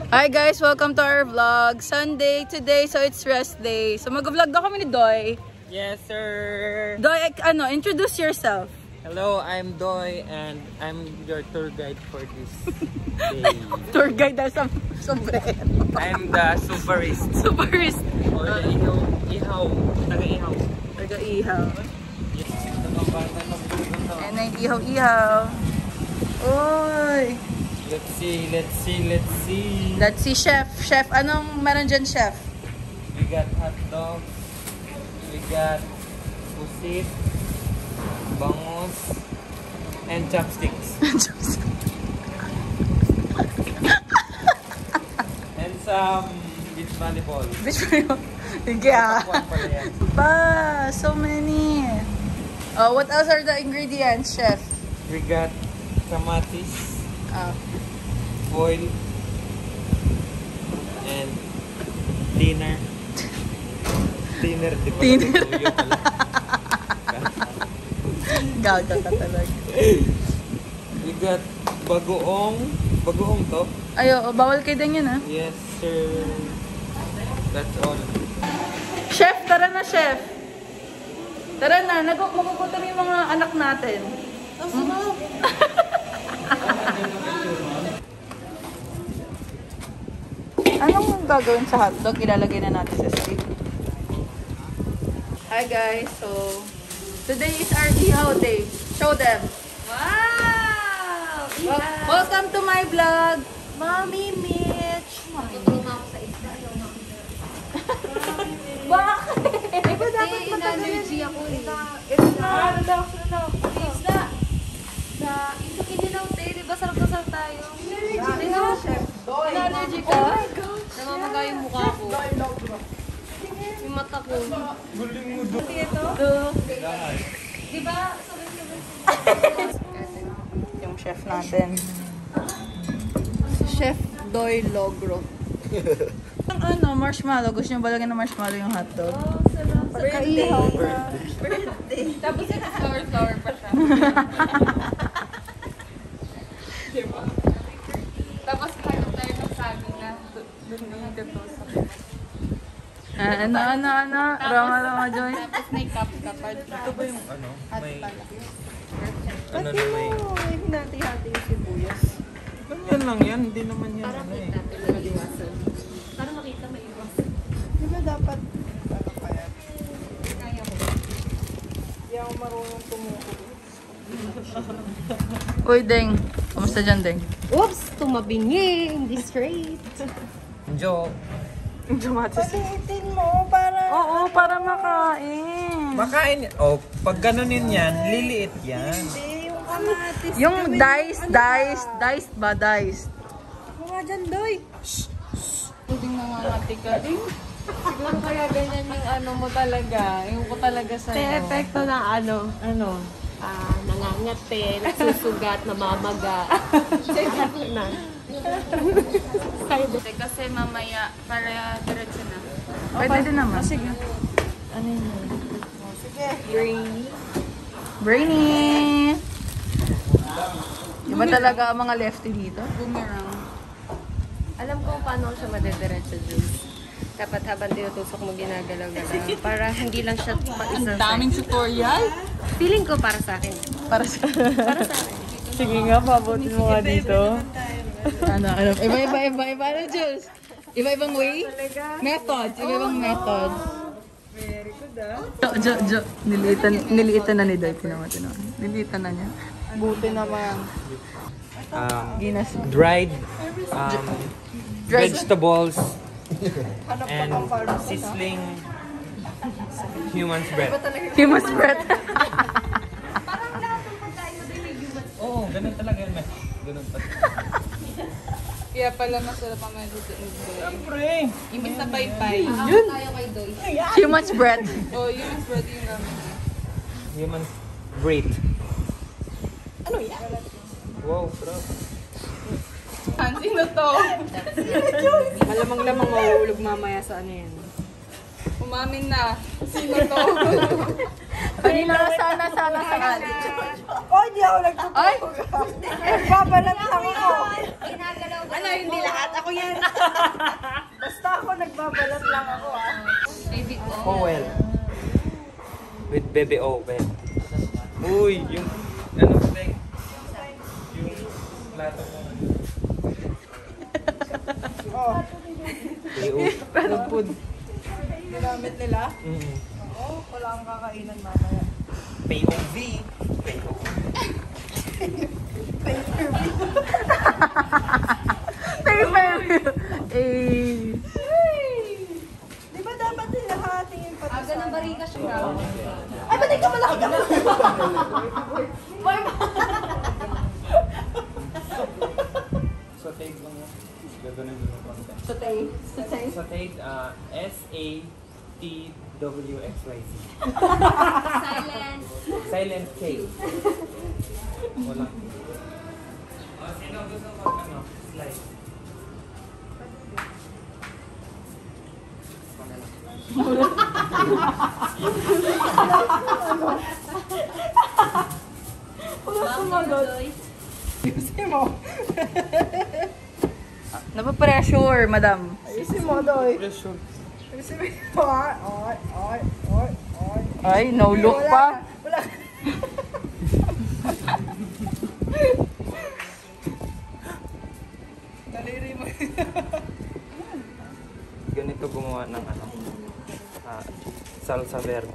Hi guys, welcome to our vlog. Sunday today, so it's rest day. So mag-vlog daw kami ni Doy. Yes, sir. Doy, introduce yourself. Hello, I'm Doy and I'm your tour guide for this day. Tour guide na sa sombrero. I'm the superist. Superist. Or the ihaw. Taga-ihaw. Taga-ihaw. And then ihaw-ihaw. Oy! Let's see. Let's see, chef. Chef, anong meron dyan, chef? We got hot dogs. We got pusit, bangus, and chopsticks. And some beach volleyball. Beach volleyball. Sige so many. Oh, what else are the ingredients, chef? We got kamatis, oil, and dinner. Dinner, di ba? Dinner. Gaga ka talaga. We got bagoong. Bagoong to? Ayo, bawal kayo din yun, ha? Yes, sir. That's all. Chef, tara na, chef. Tara na, magugutom yung mga anak natin. Anong gagawin sa hotdog? Ilalagay na natin sa steak. Hi guys, so today is our ihaw day. Show them. Wow! Welcome to my vlog. Mommy Mitch! Tutulong ako sa isda. Bakit? Diba dapat matagal ako eh. Isda. Isda! Ito kinilaw tayo. Diba sarap na sarap tayo? Diba? Allergy ka? Oh my gosh! Namamaga yung mukha ko. Yung mata ko. Guling mo doon. Ito? Diba? Yung chef natin. Chef Doy Logro. Ang marshmallow. Gusto niyo ba lagyan ng marshmallow yung hotdog? Oh, sarap. Kaihaw na. Tapos ito flower pa siya. Diba? Tapos kaya tayo ng saging na doon na dito sa Rama, Joy. tapos may cup-cupad. Ito ba yung ano? May... Pati na may... mo, hindi natin yung sibuyas. Ganyan lang yan. Hindi naman yan. Para ano eh. makita natin maiwasan. Para makita maiwasan. Di ba dapat Kaya mo. Hindi ako marunong tumuko. Uy, Deng. Kamusta dyan, Deng? Oops! Tumabingi! Hindi straight. Jo. Palitin mo para... Oo, para makain. Makain. Oh, pag ganunin yan, liliit yan. Hindi, yung kamatis. Yung diced ba? Diced. Mga dyan, Doy! Puding nangangati ka, Deng. Siguro kaya ganyan yung ano mo talaga. Yung ko talaga sa'yo. May epekto ng ano? Nangangati, nagsusugat, namamaga. Sige na. Kasi mamaya, para diretso na. Pwede din naman. Sige. Ano yun? Sige. Brainy! Diba talaga ang mga lefty dito? Boomerang. Alam ko kung paano siya madediretso, Jules. Dapat habang tinutusok mo ginagalaw-galaw. Para hindi lang siya pa-isa. Daming tutorial. Feeling ko para sa akin. Para sa... Para sa akin. Sige nga, pabutin mo nga dito. Ano, iba, Jules? Iba-ibang way? Methods, iba-ibang methods. Very good, Jo, niliitan na ni Doy, tinawa. Niliitan na niya. Buti naman. Ginas. Dried vegetables and sizzling human's breath. Human's breath. Oo, ganun talaga yun. Ganun pa. Kaya pala masarap ang mga dito. Siyempre! Imbis na paypay. Yun! Tayo kay Doy. Human's breath. Oh, human's breath yung namin. Human's breath. Ano yan? Wow, bro. Sino to? Malamang-lamang mahulog mamaya sa ano yan. Umamin na. Sino to? Kanina sana saan. Oh, di ako nagtutulog. Ay! Nagbabalat lang ako. Ano, hindi lahat. Ako yan. Basta ako nagbabalat lang ako ah. Baby ko. Powell. With baby oven. Uy, yung ano thing? Yung plato mo. Oh, Pero food. ginamit nila. Oh, wala akong kakainan mamaya. POV. POV. Eh. Di ba dapat nila hating yung pati Aga ng barika siya. Ay, ba't ka malaki ka? Sauteed lang yan. Gaganon yung konti. Satay. Sauteed, SATWXYZ. Silent. Silent K. Wala. Sino gusto mag ano? Slice. Ayusin mo. Napapressure, madam. Ayusin mo, Doy. Pressure. Ayusin mo. Ay. Ay, no look Wala pa. ka. Wala ka. Daliri mo. Ganito gumawa ng ano? Salsa verde.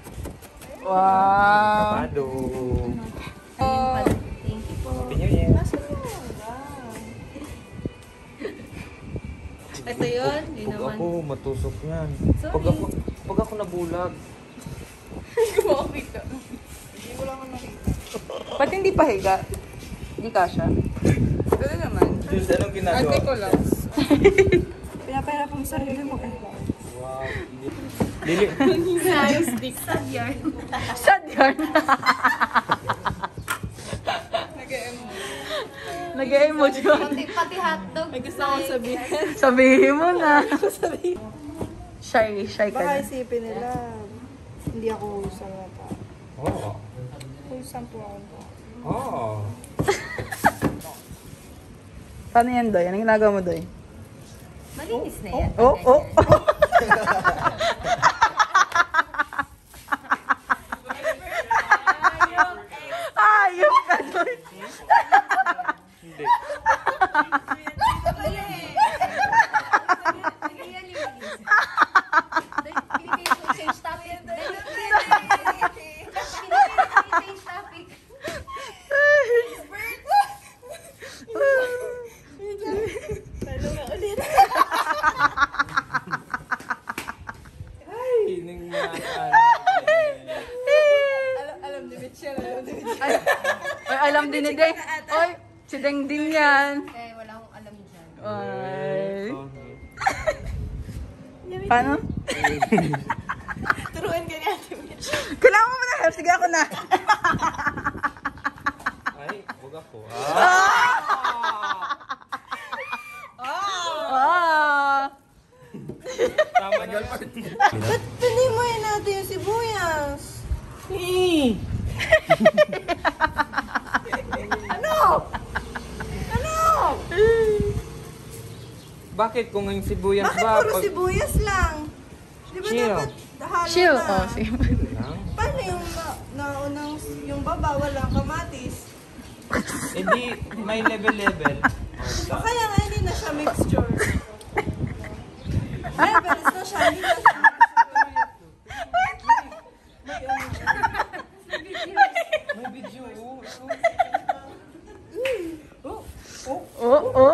Wow. Kapado. Thank you po. Happy New Year. Ito yun. Hindi Pag naman. ako, matusok yan. Sorry. Pag ako nabulag. Ba't hindi pa higa? Hindi kasha. Gano'n naman. Diyos, anong ginagawa? Ate ko lang. Pinapahirap ang sarili mo eh. Wow. Dili. Sad yarn. Sad yarn. Nag-emoji ko. Pati hotdog. May gusto akong sabihin. Sabihin mo na. Shy ka Baka na. isipin nila, hindi ako usang na tao. Oh. Usang po ako. Oh. Paano yan, Doy? Anong ginagawa mo, Doy? Malinis na yan. Oh. Ayok ka, Doy. Hindi. Ay, nang Ay, alam din ni Day. Oy, si Deng din yan. Eh, wala akong alam dyan. Ay. Paano? Turuan ka niya. Kailangan mo na help. Sige, ako na. Ay, huwag ako. Tama na. Ba't pinimuhin natin yung sibuyas? Ano? Bakit kung ang sibuyas Bakit ba? puro sibuyas lang? Di ba Chill. dapat halo Chill. na? Oh, sige. Paano yung naunang yung baba walang kamatis? Eh di, may level-level. O kaya nga hindi na siya mixture. Levels na siya, hindi na siya May video. Oh.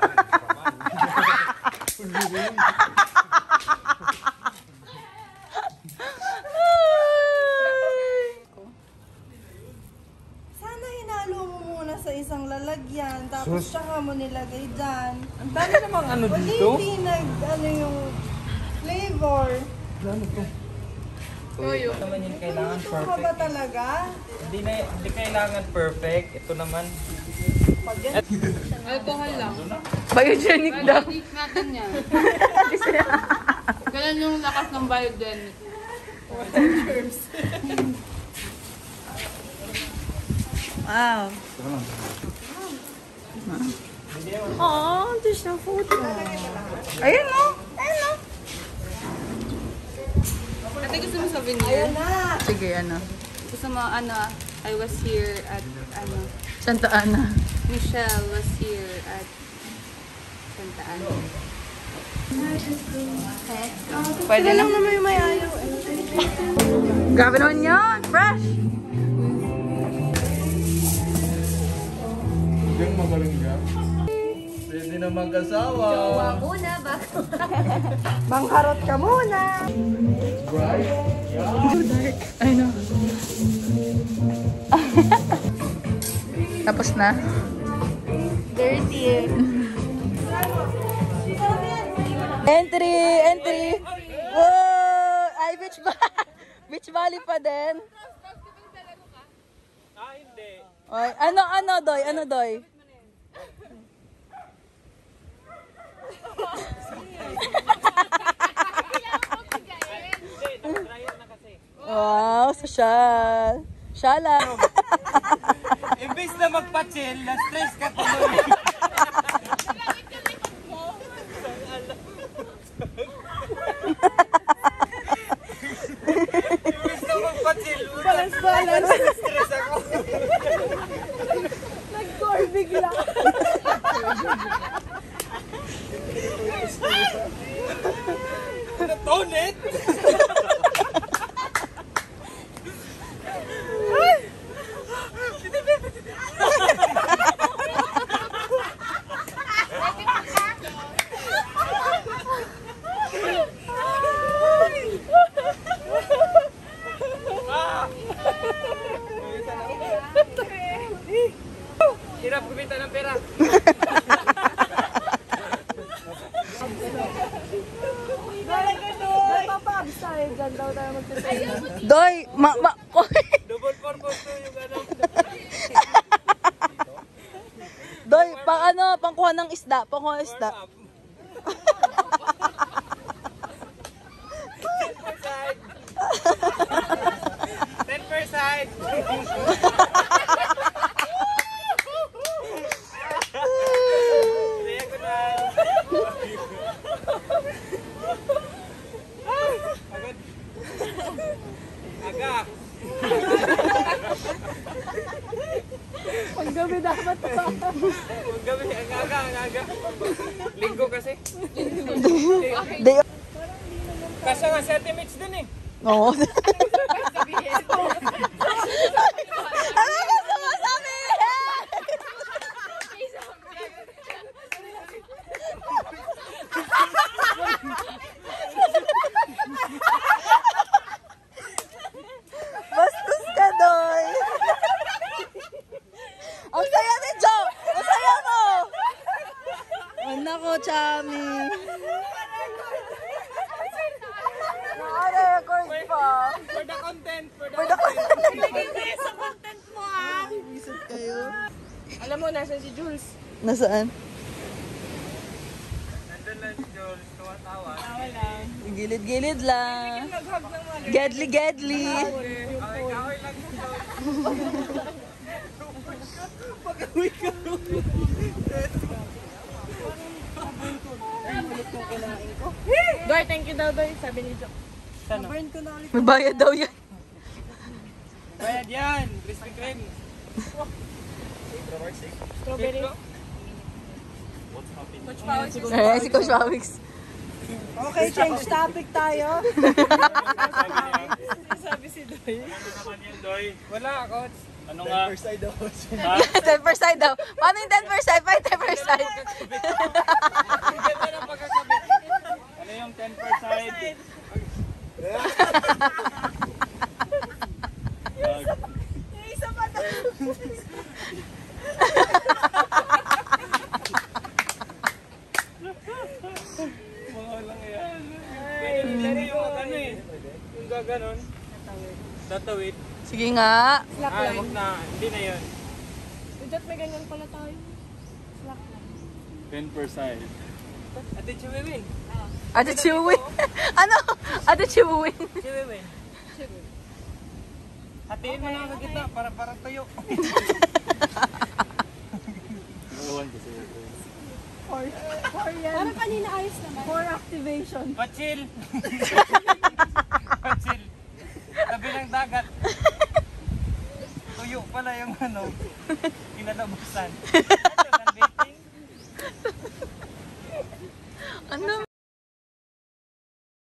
Sana hinalo mo muna sa isang lalagyan, tapos Sus. tsaka mo nilagay dyan. Ang dami namang ano Hindi, dito. hindi ano yung flavor. Ano to? Ito naman yung kailangan Ito ka ba perfect. talaga? Hindi kailangan perfect. Ito naman. Alcohol lang. Biogenic daw. Biogenic natin yan. Ganun yung lakas ng biogenic. Wow. Oh, there's no food. Ayun o. Ayun o. Ate, gusto mo souvenir? Sige, ano. Gusto mo, I was here at, Santa Ana. Michelle was here at Santa Ana. Pwede lang naman yung may ayaw. Grabe naman yan. Fresh. Yung magaling ka. Pwede na mag-asawa. Muna ba? Bangkarot ka muna. Bright. I know. Tapos na. Dirty. Entry! Entry! Whoa! Ay, beach volley pa din. Hindi. Oy, ano, Doy? Ano, Doy? Wow, social. Shala. Imbis na magpa-chill, na-stress ka tuloy. Imbis na magpa-chill, Balance. stress ako. Nag-core bigla. Natonit! Hirap kumita ng pera. Papabs tayo dyan daw tayo magsasayo. Doy, Double purpose to yung ano. Doy, pangkuha ng isda. Pangkuha ng isda. 10%. Aga. Paggabi dapat pa. Paggabi, ang aga. Linggo kasi. Day. Kasi nga 30 minutes din eh. Oo. Ano gusto mo sabihin? Bastos ka, Doy. Ang saya ni Jo. Ang saya mo. Anak ko, Chami. Record pa. For the content. Sa content mo ah. Isip kayo. Alam mo, nasan si Jules? Nasaan? Nandun lang si George, tumatawa. Gilid-gilid lang. Nag-hug ng mga Gedli-gedli. Kaway lang si George. Doy, thank you daw, Doy. Sabi ni Jo. Saan? Burn ko na ulit. May bayad daw yan. Bayad yan. Krispy Kreme. Strawberry. Si Coach Pawix. Okay, change topic tayo. Sabi si Doy. Wala, coach. Ano nga? First side daw. 10% daw. Paano yung 10%? Pa yung 10%? Ang ganda ng pagkakabit. Ano yung 10%? Yung isa pa daw. Mga lang yan. Pwede yung ano eh. Yung gaganon. Tatawid. Sige nga. Slack Ay, lang. wag na. Hindi na yun. Diyot, may ganyan pala tayo. Slack lang. 10%. Ate Chiwiwin. Ate Chiwin. Ano? Ate Chiwin. Chiwiwin. Hatiin mo na ang gitna para tuyo. Parang kanina ayos naman. For activation. Pachil! Pachil! Tabi ng dagat. Tuyo pala yung kinalabasan.